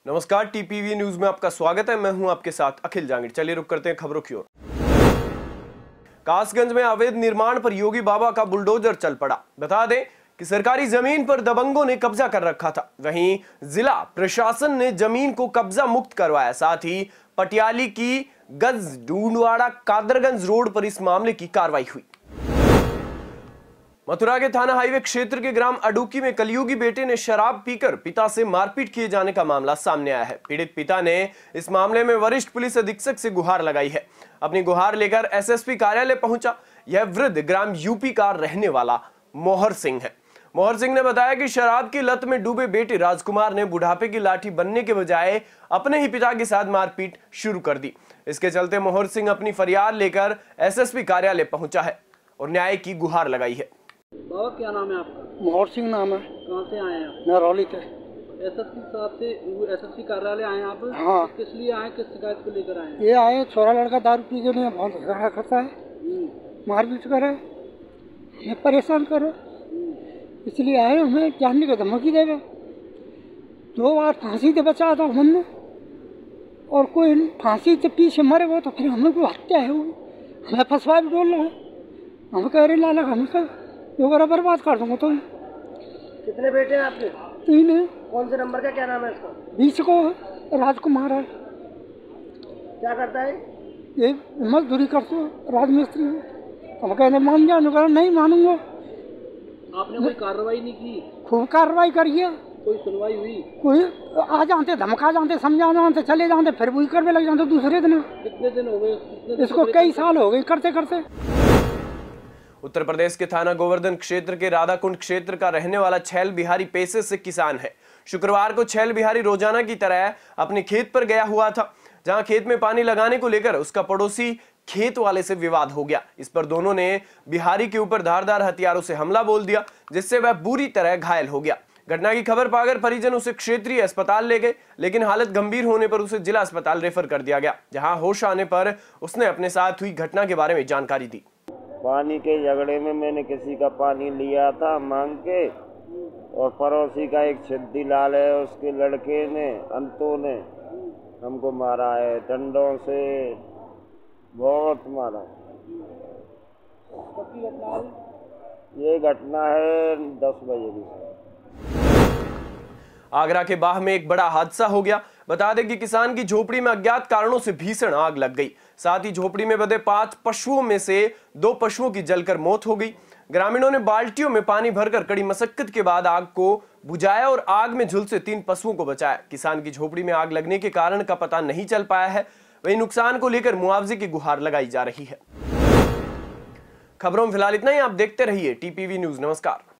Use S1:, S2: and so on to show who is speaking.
S1: नमस्कार, TPV news में आपका स्वागत है। मैं हूं आपके साथ अखिल जांगिड़। चलिए रुक करते हैं खबरों की ओर। कासगंज में अवैध निर्माण पर योगी बाबा का बुलडोजर चल पड़ा। बता दें कि सरकारी जमीन पर दबंगों ने कब्जा कर रखा था। वहीं जिला प्रशासन ने जमीन को कब्जा मुक्त करवाया। साथ ही पटियाली की गज डूंडवाड़ा कादरगंज रोड पर इस मामले की कार्रवाई हुई। मथुरा के थाना हाईवे क्षेत्र के ग्राम अडुकी में कलयुगी बेटे ने शराब पीकर पिता से मारपीट किए जाने का मामला सामने आया है। पीड़ित पिता ने इस मामले में वरिष्ठ पुलिस अधीक्षक से गुहार लगाई है। अपनी गुहार लेकर एसएसपी कार्यालय पहुंचा। यह वृद्ध ग्राम यूपी का रहने वाला मोहर सिंह है। मोहर सिंह ने बताया कि शराब की लत में डूबे बेटे राजकुमार ने बुढ़ापे की लाठी बनने के बजाय अपने ही पिता के साथ मारपीट शुरू कर दी। इसके चलते मोहर सिंह अपनी फरियाद लेकर एसएसपी कार्यालय पहुंचा है और न्याय की गुहार लगाई है।
S2: बाबा क्या नाम है आपका?
S3: मोहर सिंह नाम है।
S2: कहाँ से आए हैं आप?
S3: नरौली से।
S2: एसएसपी साहब से एसएसपी कार्यालय आए हैं आप?
S3: हाँ।
S2: किस लिए आए, किस शिकायत को लेकर आए हैं?
S3: ये आए, छोरा लड़का दारू पी के नहीं बहुत झगड़ा करता है, मारपीट करे, हमें परेशान करे, इसलिए आए। हमें जानने की धमकी देवे। 2 बार फांसी से बचा था हमने, और कोई फांसी से पीछे मरे वो तो फिर हमें कोई हत्या है, हमें फंसवा भी डोल रहे हैं। हम कह रहे लाला हमें वगैरह बर्बाद कर दूंगा। तो
S2: कितने बेटे हैं आपके?
S3: 3 है।
S2: कौन से नंबर का, क्या नाम है इसका?
S3: 20 को है, राजकुमार है।
S2: क्या करता है?
S3: ये मजदूरी करते हो, राजमिस्त्री है। हम कहते मान जाओ, कह नहीं मानूंगा।
S2: आपने कोई कार्रवाई नहीं की?
S3: खूब कार्रवाई करिए।
S2: कोई सुनवाई हुई?
S3: कोई आ जाते, धमका जाते, समझा जाते, चले जाते, फिर वही करने लग जाते दूसरे दिन।
S2: कितने दिन हो गए
S3: इसको? कई साल हो गए करते करते।
S1: उत्तर प्रदेश के थाना गोवर्धन क्षेत्र के राधाकुंड क्षेत्र का रहने वाला छैल बिहारी पेशे से किसान है। शुक्रवार को छैल बिहारी रोजाना की तरह अपने खेत पर गया हुआ था, जहां खेत में पानी लगाने को लेकर उसका पड़ोसी खेत वाले से विवाद हो गया। इस पर दोनों ने बिहारी के ऊपर धारदार हथियारों से हमला बोल दिया, जिससे वह बुरी तरह घायल हो गया। घटना की खबर पाकर परिजन उसे क्षेत्रीय अस्पताल ले गए, लेकिन हालत गंभीर होने पर उसे जिला अस्पताल रेफर कर दिया गया, जहां होश आने पर उसने अपने साथ हुई घटना के बारे में जानकारी दी।
S4: पानी के झगड़े में मैंने किसी का पानी लिया था मांग के, और पड़ोसी का एक सिद्धि लाल है, उसके लड़के ने, अंतों ने हमको मारा है डंडों से, बहुत मारा। ये घटना है 10 बजे की।
S1: आगरा के बाह में एक बड़ा हादसा हो गया। बता दें कि किसान की झोपड़ी में अज्ञात कारणों से भीषण आग लग गई। साथ ही झोपड़ी में बंधे 5 पशुओं में से 2 पशुओं की जलकर मौत हो गई। ग्रामीणों ने बाल्टियों में पानी भरकर कड़ी मशक्कत के बाद आग को बुझाया और आग में झुलसे 3 पशुओं को बचाया। किसान की झोपड़ी में आग लगने के कारण का पता नहीं चल पाया है। वहीं नुकसान को लेकर मुआवजे की गुहार लगाई जा रही है। खबरों में फिलहाल इतना ही। आप देखते रहिए टीपीवी न्यूज। नमस्कार।